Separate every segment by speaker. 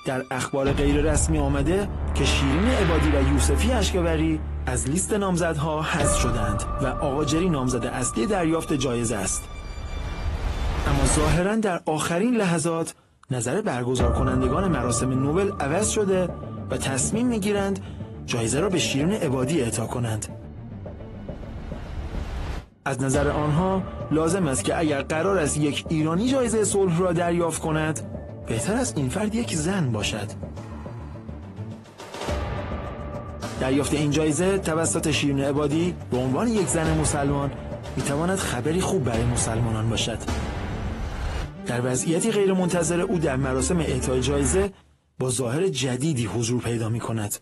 Speaker 1: در اخبار غیر رسمی آمده که شیرین عبادی و یوسفی اشکبری از لیست نامزدها حذف شدند و آقا جری نامزد اصلی دریافت جایزه است. اما ظاهراً در آخرین لحظات نظر برگزار کنندگان مراسم نوبل عوض شده و تصمیم میگیرند جایزه را به شیرین عبادی اعطا کنند. از نظر آنها لازم است که اگر قرار است یک ایرانی جایزه صلح را دریافت کند، بهتر است این فرد یک زن باشد. دریافت این جایزه توسط شیرین عبادی به عنوان یک زن مسلمان میتواند خبری خوب برای مسلمانان باشد. در وضعیتی غیر منتظره او در مراسم اعطای جایزه با ظاهر جدیدی حضور پیدا می کند.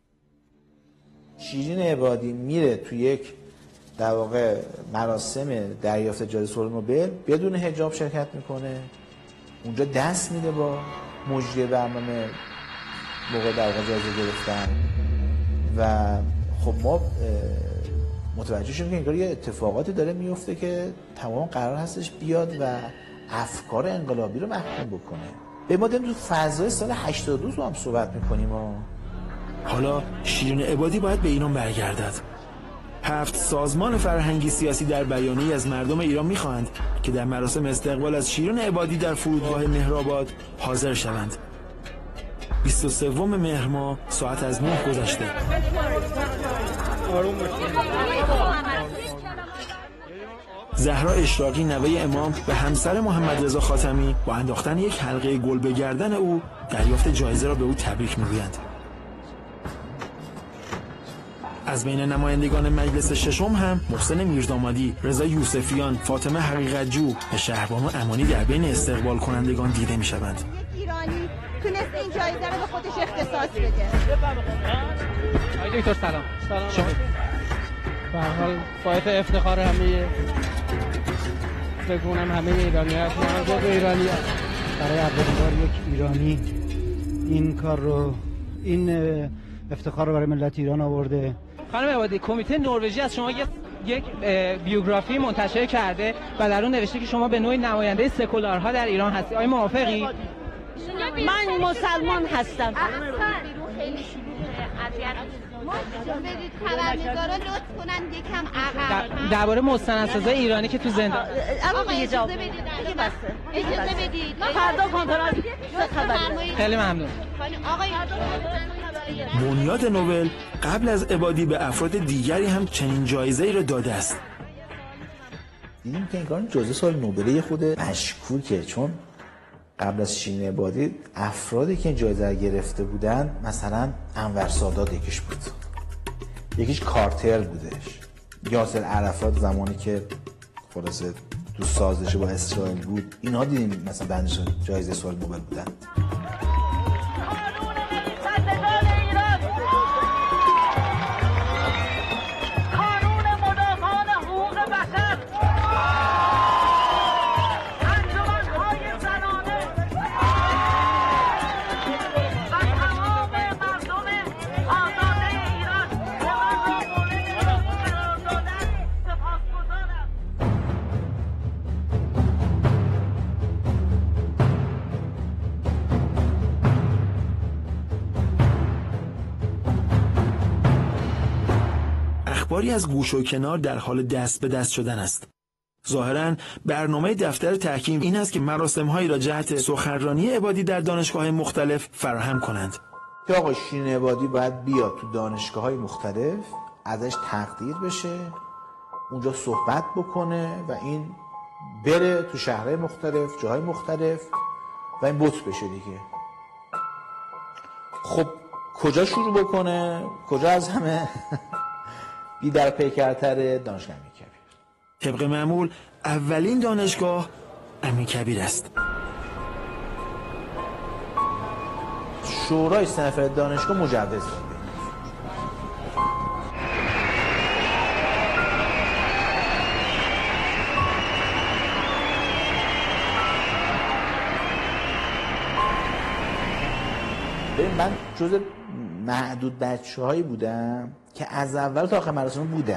Speaker 2: شیرین عبادی میره توی یک در واقع مراسم دریافت جایزه صلح نوبل بدون حجاب شرکت میکنه، اونجا دست میده با مجری برنامه موقع در واقع جایزه گرفتن و خب ما متوجه شدیم که انگار یه اتفاقاتی داره میفته که تمام قرار هستش بیاد و افکار انقلابی رو محکوم بکنه. به ما داریم تو فضای سال 82 رو هم صحبت میکنیم.
Speaker 1: حالا شیرین عبادی باید به ایران برگردد. 7 سازمان فرهنگی سیاسی در بیانیه‌ای از مردم ایران می‌خواهند که در مراسم استقبال از شیرین عبادی در فرودگاه مهرآباد حاضر شوند. 23 مهر ماه ساعت از 9 گذشته. زهرا اشراقی نوه امام و همسر محمد رضا خاتمی با انداختن یک حلقه گل به گردن او دریافت جایزه را به او تبریک می‌گویند. از بین نمایندگان مجلس ششم هم محسن میردامادی، رضا یوسفیان، فاطمه حقیقت‌جو و شهربانو امانی در بین استقبال کنندگان دیده می‌شوند.
Speaker 3: ایرانی تونست این جایزه رو به خودش اختصاص بده.
Speaker 4: آقای دکتر سلام. شما به هر حال باعث افتخار همه بگونم همه ایرانی‌ها به ایرانی
Speaker 5: برای اولین یک ایرانی این کار رو این افتخار رو برای ملت ایران آورده.
Speaker 4: خانم عبادی، کمیته نروژی از شما یک بیوگرافی منتشر کرده و در اون نوشته که شما به نوعی نماینده سکولارها در ایران هستی. آیا موافقی؟
Speaker 3: من مسلمان هستم. خیلی بدید خبرنگارا لطف کنن یکم عقب.
Speaker 4: درباره مستندسازای ایرانی که تو زندان
Speaker 3: اجازه بدید فردا کنترل
Speaker 4: خیلی ممنون.
Speaker 1: بنیاد نوبل قبل از عبادی به افراد دیگری هم چنین جایزه‌ای را داده است.
Speaker 2: دیدیم که این جایزه سال نوبل یه خود مشکوکه، چون قبل از شیرین عبادی افرادی که این جایزه را گرفته بودن مثلا انور سادات یکیش بود، یکیش کارتر بودش، یاسر عرفات زمانی که خلاصه تو سازش با اسرائیل بود، اینها دیدیم مثلا بندشون جایزه سال نوبل بودن.
Speaker 1: اخباری از گوش و کنار در حال دست به دست شدن است. ظاهراً برنامه دفتر تحکیم این است که مراسم‌هایی را جهت سخنرانی عبادی در دانشگاه‌های مختلف فراهم کنند.
Speaker 2: که آقا شیرین عبادی باید بیاد تو دانشگاه‌های مختلف، ازش تقدیر بشه، اونجا صحبت بکنه و این بره تو شهرهای مختلف، جاهای مختلف و این بوت بشه دیگه. خب کجا شروع بکنه؟ کجا از همه بی در پیکرتر؟ دانشگاه امیرکبیر.
Speaker 1: طبق معمول اولین دانشگاه امیرکبیر است.
Speaker 2: شورای 3 نفره دانشگاه مجوز داده. من جز معدود بچه‌هایی بودم که از اول تا آخر مراسم بودم.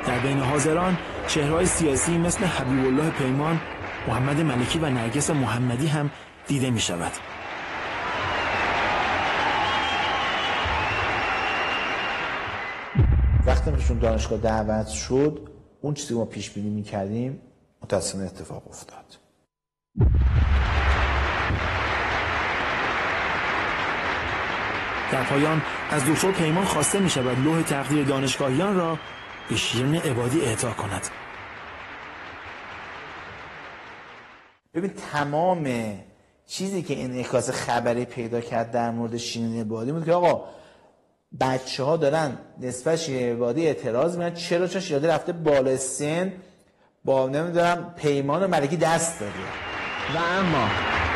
Speaker 1: در بین حاضران چهره‌های سیاسی مثل حبیب الله پیمان، محمد ملکی و نرگس محمدی هم دیده می شود.
Speaker 2: وقتی میشون دانشگاه دعوت شد، اون چیزی که ما پیش بینی می‌کردیم متأسفانه اتفاق افتاد.
Speaker 1: در پایان از دکتر پیمان خواسته می شود لوح تقدیر دانشگاهیان را به شیرین عبادی اعطا کند.
Speaker 2: ببین تمام چیزی که انعکاس خبری پیدا کرد در مورد شیرین عبادی بود که آقا بچه‌ها دارن نسبت شیرین عبادی اعتراض میکنن، چرا؟ چون شیرین رفته بالا سن با نمیدونم پیمان و ملکی دست داده.
Speaker 6: و اما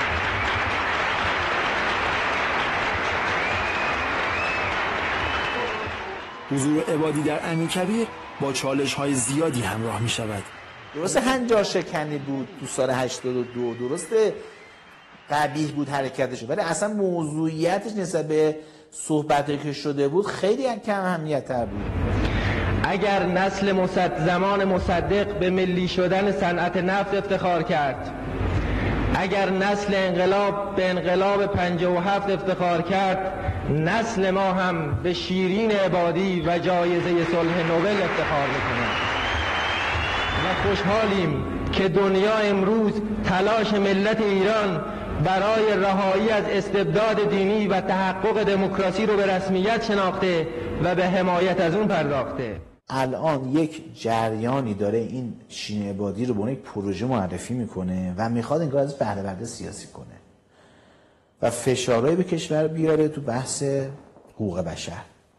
Speaker 1: حضور عبادی در امیرکبیر با چالش‌های زیادی همراه می شود.
Speaker 2: درسته هنجار شکنی بود تو سال 82، درسته قبیح بود حرکتش، ولی اصلا موضوعیتش نسبت به صحبتی که شده بود خیلی کم اهمیت‌تر بود.
Speaker 6: اگر نسل زمان مصدق به ملی شدن صنعت نفت افتخار کرد، اگر نسل انقلاب به انقلاب 57 افتخار کرد، نسل ما هم به شیرین عبادی و جایزه صلح نوبل افتخار می‌کند. و خوشحالیم که دنیا امروز تلاش ملت ایران برای رهایی از استبداد دینی و تحقق دموکراسی رو به رسمیت شناخته و به حمایت از اون پرداخته.
Speaker 2: الان یک جریانی داره این شیرین عبادی رو به عنوان یک پروژه معرفی میکنه و میخواد این کار از بهره برداری سیاسی کنه و فشارهایی به کشور بیاره تو بحث حقوق بشر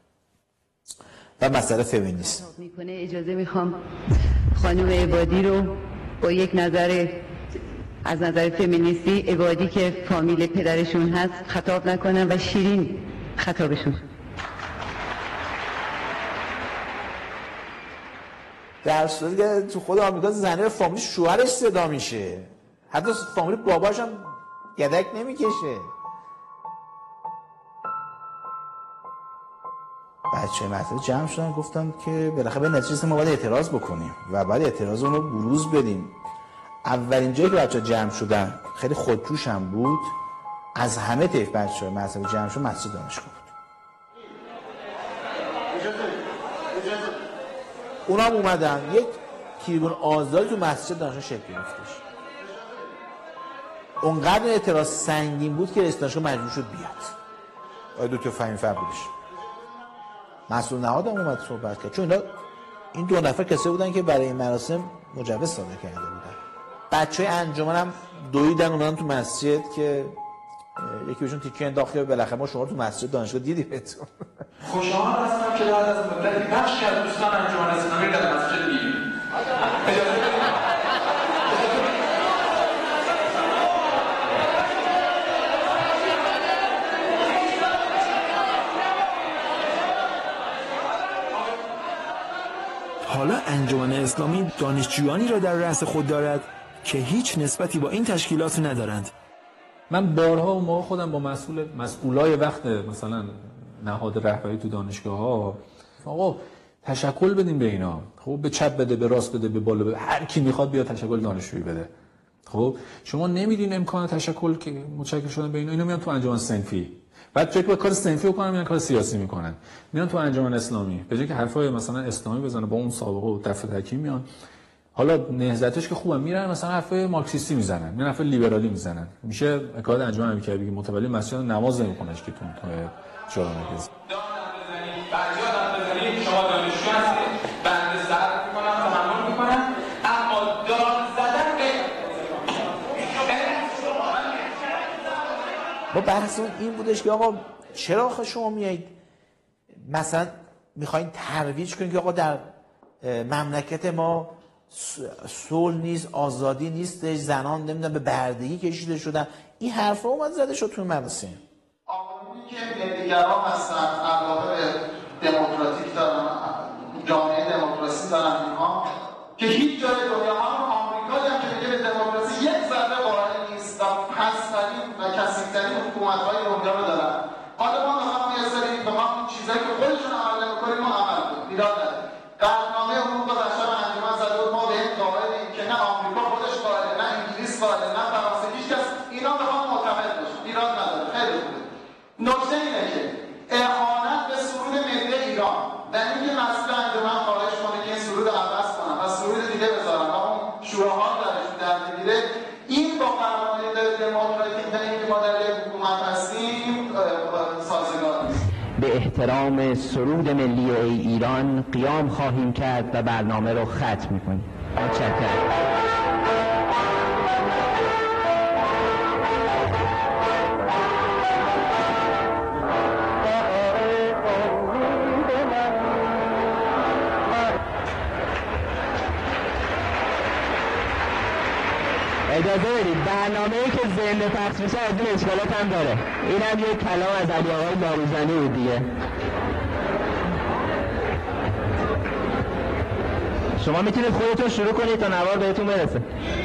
Speaker 2: و مسئله فمینیسم.
Speaker 7: اجازه میخوام خانم عبادی رو با یک نظر از نظر فمینیستی، عبادی که فامیل پدرشون هست خطاب نکنم و شیرین خطابشون.
Speaker 2: در صورتی که تو خود آمریکا زنه فامیل شوهرش صدا میشه، حتی فامیل باباش هم گدک نمیکشه. بچه مطلب جمع شدن گفتن که بالاخره به نتیجه ما باید اعتراض بکنیم و باید اعتراض اون رو بروز بدیم. اولین جایی که بچه جمع شدن خیلی خودجوش هم بود، از همه طیف بچه مذهبی جمع شد مسجد دانشگاه بود. اونا هم اومدن یک تریبون آزادی تو مسجد دانشگاه شکل گرفتش. اونقدر اعتراض سنگین بود که رئیس دانشگاه مجبور شد بیاد. آقای دکتر فهمی فربودش مسئول نهاد هم اومد صحبت کرد، چون این دو نفر کسی بودن که برای این مراسم مجوز صادر کرده بودن. بچهای انجمن هم دویدن اومدن تو مسجد که یکی بهشون تیکه انداخت که بالاخره ما شما تو مسجد دانشگاه دیدیمتون.
Speaker 8: خوشحال هستم که بعد از مدتی بخشی از دوستان انجمن اسلامی در مسجد دیدیم.
Speaker 1: حالا انجمن اسلامی دانشجویانی را در رأس خود دارد که هیچ نسبتی با این تشکیلات ندارند.
Speaker 9: من بارها و ما خودم با مسئولای وقت مثلا نهاد رهبری تو دانشگاه‌ها آقا تشکل بدیم به اینا، خب به چپ بده، به راست بده، به بالا بده، هر کی میخواد بیا تشکل دانشجویی بده. خب شما نمیدین امکان تشکل که متشکل شدن به اینا میان تو انجمن صنفی، بعد فکر به کار صنفی بکنن میان کار سیاسی میکنن، میان تو انجمن اسلامی به جای که حرفای مثلا اسلامی بزنه با اون سابقه و دفعه تکی میان. حالا نهضتش که خوبه میرن مثلا حرفای مارکسیستی میزنن، میرن حرفای لیبرالی میزنن، میشه اکاد انجمن امیرکبیر که متولی مسجد نماز نمیخونش که تو شورا مرکزی
Speaker 8: شما دانشجو هستید، بنده سر میکنم، تحمل میکنم، اما داد زدن
Speaker 2: با بحث این بودش که آقا چرا آخه شما میایید مثلا میخواین ترویج کنید که آقا در مملکت ما صلح نیست، آزادی نیستش، زنان نمیدونم به بردگی کشیده شدن. این حرفا اومد زده شد تو مراسم.
Speaker 8: آقایونی که ملیگرا هستن، علاقه دموکراتیک دارن، جامعه دموکراسی دارن، اینها که هیچ جای دنیا هم آمریکایی هم که میگه به دموکراسی یک ذره قائل نیست و پست‌ترین و کثیف‌ترین حکومت‌های دنیا رو دارن. حالا ما میخوام یه سری بخوام چیزایی که خودشون عمل نمی‌کنیم ما عمل کنیم. ایراد نداره. قانون حقوق و اینکه مسئول انجمن خواهش کنه که این سرود عوض کنن و سرود دیگه بذارن و اون شوراها درش در بگیره، این با قوانین دموکراتیک و اینکه ما در یک حکومت هستیم سازگار نیست.
Speaker 6: به احترام سرود ملی ایران قیام خواهیم کرد و برنامه رو ختم می‌کنیم. متشکرم. اجازه بدید برنامه‌ای که زنده پخش میشه از این اشکالات هم داره. این هم یک کلام از علی آقای لاروزنی بود دیگه. شما میتونید خودتون شروع کنید تا نوار بهتون برسه.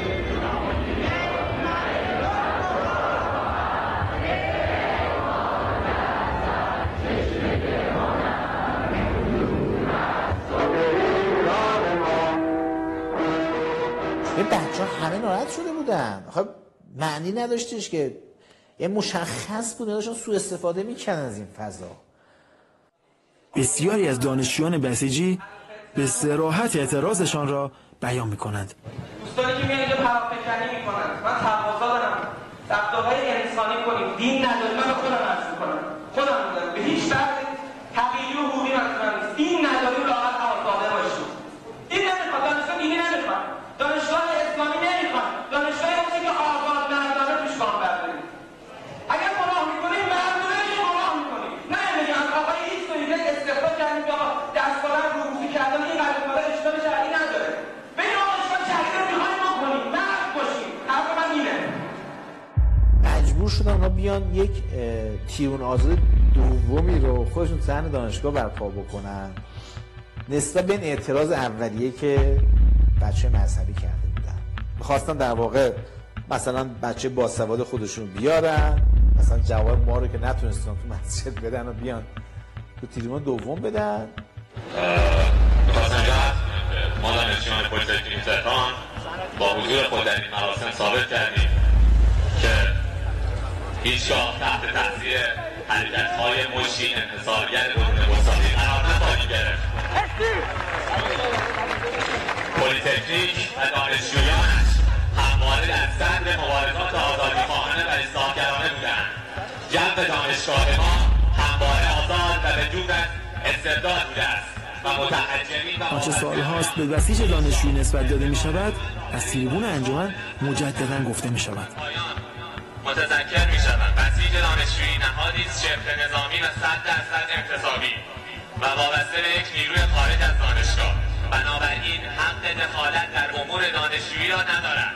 Speaker 2: این بچه ها همه ناراحت شده بودن. خب معنی نداشتش که یه مشخص بود نداشتن سوء استفاده میکنن از این فضا.
Speaker 1: بسیاری از دانشجویان بسیجی به صراحت اعتراضشان را بیان میکنند.
Speaker 6: دوستانی که میان اینجا پراکنی میکنن، من تقاضا دارم رفتارهای انسانی کنیم، دین نداریم. من خودم عرض میکنم، خودم میگم به هیچ وجه حقیقی و حقوقی منظورم نیست. دین نداریم راحت آزاده باشیم. دین نمیخواد، دانشگاه دینی نمیخواد، دانشگاه اسلامی نمیخواد، دانشگاه اونی که آزاد نداره توش کار برداریم. اگر گناه میکنیم مردمه که گناه میکنیم، نه میگم آقای ایکس و ایگرگ استفاده کردیم که آقا دست بالای روزی کردن این قضیه کارا اشکال شرعی نداره. ببین آقا اشکال شرعی رو میخوایم بکنیم، مرد باشیم. حرف من اینه.
Speaker 2: مجبور شدن اونا بیان یک تیون آزاد دومی رو خودشون صحن دانشگاه برپا بکنن نسبت به این اعتراض اولیه که بچه مذهبی کرده بودن. می‌خواستن در واقع مثلا بچه باسواد خودشون بیارن، مثلا جواب ما رو که نتونستن تو مسجد بدن و بیان تو تریبون دوم بدن.
Speaker 10: ما دانشجویان پلیتکنیک تهران با حضور خود در این مراسم ثابت کردیم که هیچگاه تحت تاثیر حرکت‌های مشی انحصارگر قرون وسطی قرار نخواهیم گرفت. پلیتکنیک و دانشجویانش همواره در صدر مبارزات آزادیخواهانه و اصلاحگرانه بودند. جو دانشگاه ما همواره آزاد و بدون استبداد بوده است و متحجرین و
Speaker 1: آنچه سالهاست به بسیج دانشجویی نسبت داده می شود از تریبون انجمن مجددا گفته می شود.
Speaker 10: متذکر می شود بسیج دانشجویی نهادی است شبه نظامی و 100% انتصابی و وابسته به یک نیروی خارج از دانشگاه، بنابراین حق دخالت در امور دانشجویی را ندارد.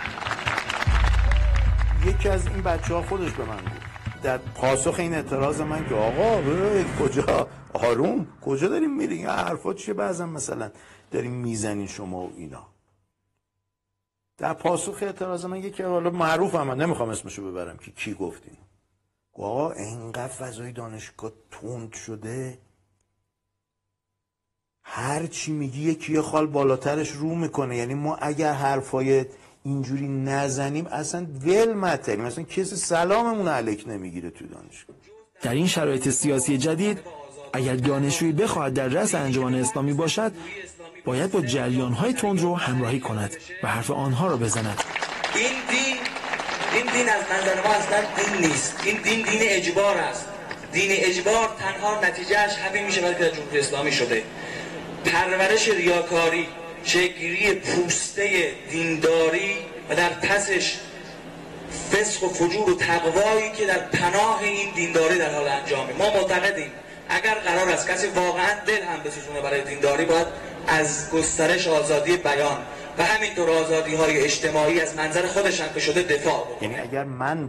Speaker 11: یکی از این بچه‌ها خودش به من گفت در پاسخ این اعتراض من که آقا کجا آروم کجا داریم میریم، این حرفا چیه بعضا مثلا داریم میزنین شما و اینا. در پاسخ اعتراض من یکی حالا معروفه من نمیخوام اسمشو ببرم که کی گفتین، آقا اینقدر فضای دانشگاه تند شده هر چی میگی یکی یه خال بالاترش رو میکنه. یعنی ما اگر حرفای اینجوری نزنیم اصلا ول متریم، اصلا کسی سلاممون علیک نمیگیره تو دانشگاه.
Speaker 1: در این شرایط سیاسی جدید اگر دانشجویی بخواهد در رأس انجمن اسلامی باشد باید با جریان‌های تند رو همراهی کند و حرف آنها را بزند.
Speaker 12: این دین از نظر ما اصلا دین نیست. این دین اجبار است. دین اجبار تنها نتیجهش همین میشه که در جمهوری اسلامی شده. پرورش ریاکاری، شکل‌گیری پوسته دینداری و در پسش فسق و فجور و تقوایی که در پناه این دینداری در حال انجامه. ما معتقدیم اگر قرار است کسی واقعا دل هم بسوزونه برای دینداری باید از گسترش آزادی بیان و همینطور آزادی‌های اجتماعی از منظر خودش هم که شده دفاع بکنه.
Speaker 11: یعنی اگر من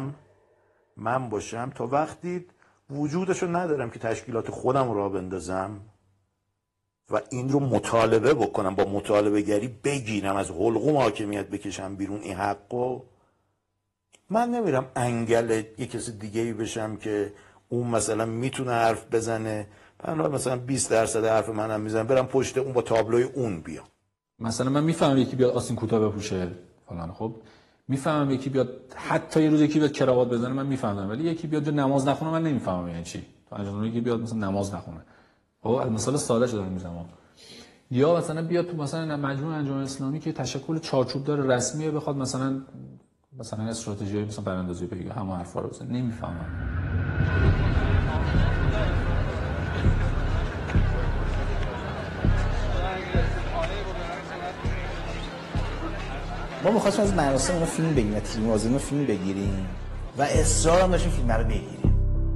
Speaker 11: باشم تا وقتی وجودشو ندارم که تشکیلات خودم را بندازم و این رو مطالبه بکنم، با مطالبه گری بگیرم از حلقوم حاکمیت بکشم بیرون این حقو، من نمیرم انگل یک کسی دیگه‌ای بشم که اون مثلا میتونه حرف بزنه، من مثلا 20% حرف منم میزنم برم پشت اون با تابلوی اون بیام.
Speaker 9: مثلا من میفهمم یکی بیاد آستین کوتاه بپوشه فلان، خب میفهمم یکی بیاد حتی یه روز یکی بیاد کراوات بزنه من میفهمم، ولی یکی بیاد نماز نخونه من نمیفهمم یعنی چی. تو انجام یکی بیاد مثلا نماز نخونه خب مثال ساده شده میزنم. یا مثلا بیاد تو مثلا مجموعه انجمن اسلامی که تشکل چارچوب داره رسمیه بخواد مثلا استراتژی مثلا براندازی بگه همه حرفا رو بزنه نمیفهمم.
Speaker 2: ما می‌خواستیم از مراسم اون فیلم بگیریم، تیم وازم فیلم بگیریم و اصرار هم داشتیم فیلم رو بگیریم.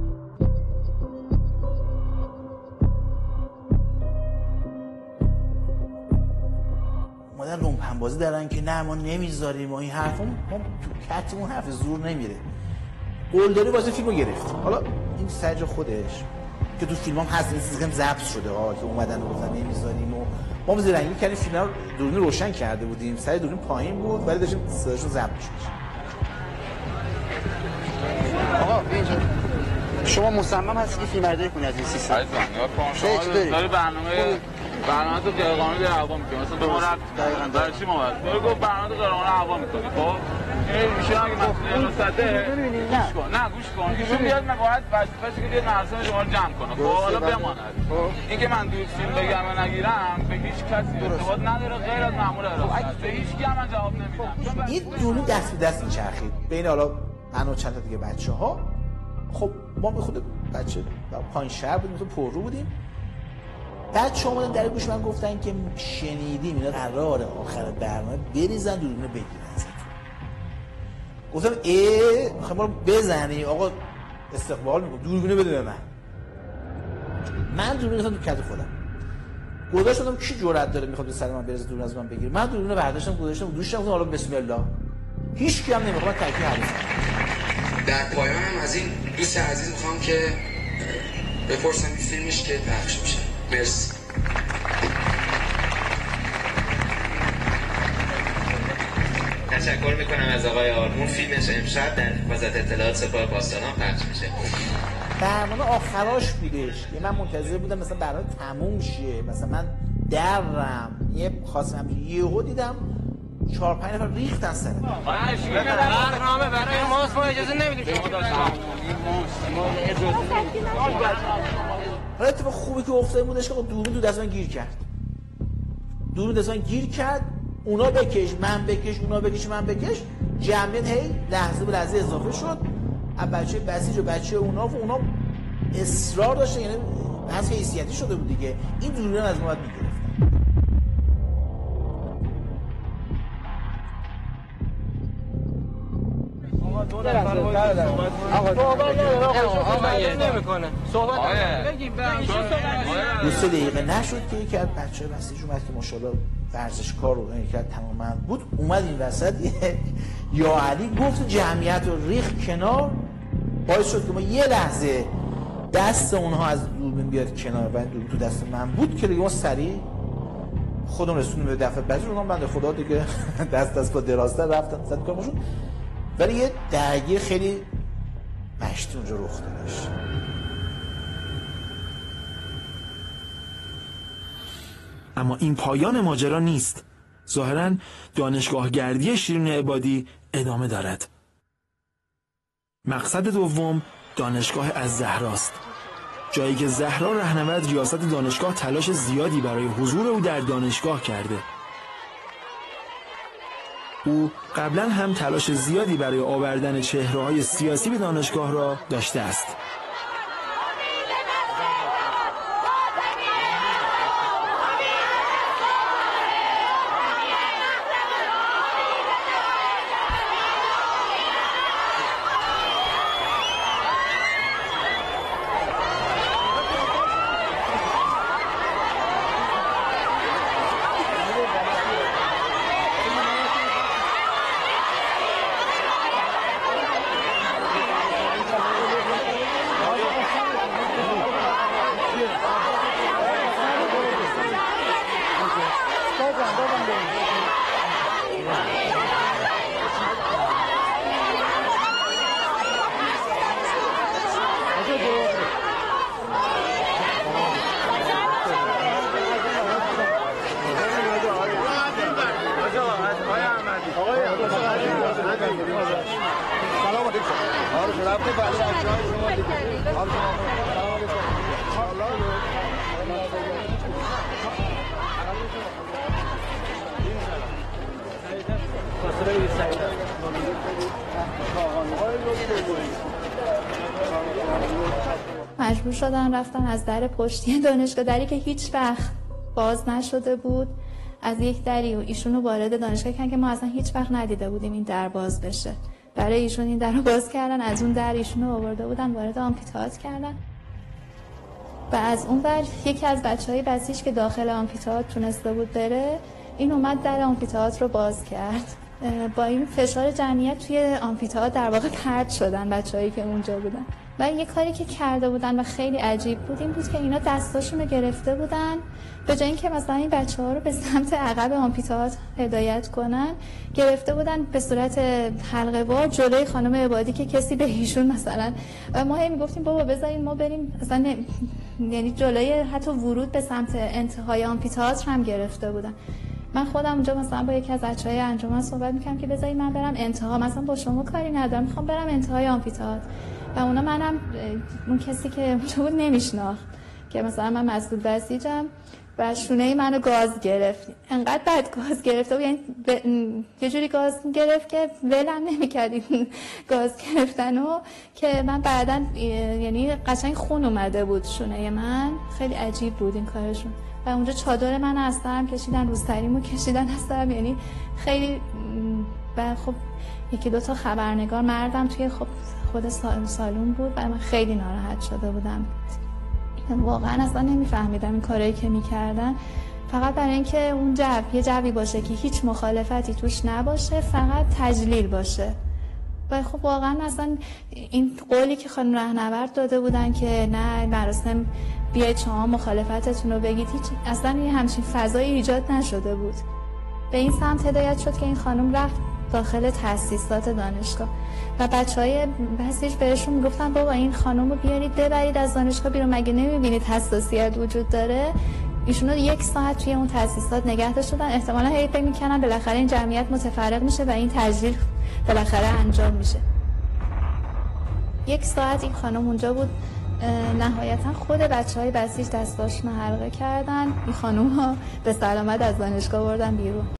Speaker 2: مادر لومپن بازی دارن که نه ما نمیذاریم و این حرفا ما تو کتمون حرف زور نمیره. قلدری واسه فیلمو گرفت. حالا این سرج خودش که تو فیلمام هست این سیستم ضبط شده ها که اومدن گفتن نمیذاریم و ما زرنگی کردیم فیلم رو دوربین روشن کرده بودیم سر دوربین پایین بود ولی داشتیم صداشو ضبط می‌شد.
Speaker 13: آقا اینجا شما مصمم هستی که فیلم برداری کنی از این سیستم؟
Speaker 14: عزیزم شما داری برنامه تو غیر قانونی هوا می‌کنی. مثلا تو ما برای چی ما باید گفت برنامه تو غیر قانونی هوا می‌کنی. خب این میشه اگه مسئول مصدق گوش کن ایشون بیاد باید وظیفه‌شه که بیاد مراسم شما رو جمع کنه. خب حالا بماند اینکه من دو فیلم بگم و نگیرم به هیچ کسی ارتباط نداره غیر از مأمور ارائه. به هیچ کی من جواب نمیدم.
Speaker 2: این دوربین دست به دست میچرخید بین حالا من و چند تا دیگه بچه‌ها. خب ما به خود بچه پایین شهر بودیم تو پررو بودیم. بچه‌ها اومدن در گوش من گفتن که شنیدیم اینا قراره آخر برنامه بریزن دوربین رو بگیرن. گفتم میخوام ما رو بزنی آقا استقبال میکنم دوربینو بده به من دوربین رو تو کت خودم گذاشتم کی جرأت داره میخواد به سر من بریزه دوربین از من بگیره. من دوربینو برداشتم گذاشتم دوشم گفتم حالا بسم الله هیچ کی هم نمیخواد تکلیف حل کنه.
Speaker 15: در پایان هم از این دوست عزیز میخوام که بپرسم این فیلمش که پخش میشه. مرسی.
Speaker 10: تشکر میکنم از آقای آرمون. فیلمش امشب در حفاظت اطلاعات سپاه پاسداران پخش میشه.
Speaker 2: برنامه آخراش بودش. من منتظر بودم مثلا برنامه تموم شه مثلا من درم خواستم یهو دیدم 4-5 نفر ریختن سرم.
Speaker 14: برنامه برای ماست ما اجازه نمیدیم شما
Speaker 2: حالا اتفاق خوبی که افتاده بودش که دوربین تو دست من گیر کرد. دوربین دست من گیر کرد. اونا بکش من بکش اونا بکش من بکش جمعیت هی لحظه به لحظه اضافه شد. بچه بسیج و بچه اونا اصرار داشتن یعنی حذف حیثیتی شده بود دیگه. این دوربین از ما باید میگرفتن. دو سه دقیقه نشد که یکی از بچه بسیج اومد که ماشاءالله ورزشکار و یکی از تماما بود اومد این وسط یا علی گفت جمعیت رو ریخت کنار باعث شد که ما یه لحظه دست اونها از دوربین بیاد کنار و دوربین تو دست من بود که دیگه ما سریع خودم رسوندیم به دفعه بعدی اونها بنده خدا دیگه دست با درازتر رفتن صد کارمشون. ولی یه درگیر خیلی مشتی اونجا رخ دادش.
Speaker 1: اما این پایان ماجرا نیست. ظاهراً دانشگاه گردی شیرین عبادی ادامه دارد. مقصد دوم دانشگاه الزهراست. جایی که زهرا رهنورد ریاست دانشگاه تلاش زیادی برای حضور او در دانشگاه کرده. او قبلا هم تلاش زیادی برای آوردن چهره‌های سیاسی به دانشگاه را داشته است.
Speaker 13: سلام علیکم.
Speaker 16: مجبور شدن رفتن از در پشتی دانشگاه، دری که هیچ وقت باز نشده بود، از یک دری و ایشونو وارد دانشگاه کردن که ما اصلا هیچ وقت ندیده بودیم این در باز بشه. برای ایشون این در رو باز کردن، از اون در ایشونو آورده بودن وارد آمفی‌تئاتر کردن و از اون ور یکی از بچهای بسیج که داخل آمفی‌تئاتر تونسته بود بره، این اومد در آمفی‌تئاتر رو باز کرد. با این فشار جمعیت توی آمفی‌تئاتر در واقع پرت شدن بچه‌هایی که اونجا بودن. و یه کاری که کرده بودن و خیلی عجیب بود این بود که اینا دستاشون رو گرفته بودن، به جای اینکه مثلا این بچه‌ها رو به سمت عقب آمفی‌تئاتر هدایت کنن، گرفته بودن به صورت حلقه وار جلوی خانم عبادی که کسی به ایشون مثلا، ما هی میگفتیم بابا بذارین ما بریم مثلا، یعنی جلوی حتی ورود به سمت انتهای آمفی‌تئاتر هم گرفته بودن. من خودم اونجا مثلا با یکی از بچهای انجمن صحبت می‌کردم که بذارید من برم انتها، مثلا با شما کاری ندارم، میخوام برم انتهای آمفی‌تئاتر. و اونا منم اون کسی که اونجا بود نمیشناخت که مثلا من مسئول بسیجم و شونه منو گاز گرفت. انقدر بد گاز گرفته بود، یعنی یه جوری گاز گرفت که ولم نمی‌کرد این گاز گرفتنو، که من بعداً یعنی قشنگ خون اومده بود شونه من. خیلی عجیب بود این کارشون. و اونجا چادر من از سرم کشیدن، روسریمو کشیدن از سرم، یعنی خیلی. و خب یکی دو تا خبرنگار مردم توی خود سالون بود و من خیلی ناراحت شده بودم. واقعا اصلا نمیفهمیدم این کارایی که میکردن، فقط برای اینکه اون یه جوی باشه که هیچ مخالفتی توش نباشه، فقط تجلیل باشه. و خب واقعا اصلا این قولی که خانم رهنورد داده بودن که نه مراسم بیاید شما مخالفتتون رو بگید، هیچ اصلا یه همچین فضایی ایجاد نشده بود. به این سمت هدایت شد که این خانم رفت داخل تأسیسات دانشگاه و بچهای بسیج بهشون میگفتن بابا این خانم رو بیارید ببرید از دانشگاه بیرون، مگه نمیبینید حساسیت وجود داره؟ ایشونو 1 ساعت توی اون تأسیسات نگه داشتن. احتمالاً هی فکر می‌کردن بالاخره این جمعیت متفرق میشه و این تجلیل بالاخره انجام میشه. 1 ساعت این خانم اونجا بود. نهایتا خود بچهای بسیج دستاشون رو حلقه کردن، این خانم ها به سلامت از دانشگاه بردن بیرون.